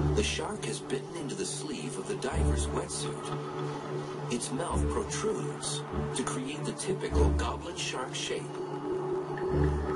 The shark has bitten into the sleeve of the diver's wetsuit. Its mouth protrudes to create the typical goblet shark shape.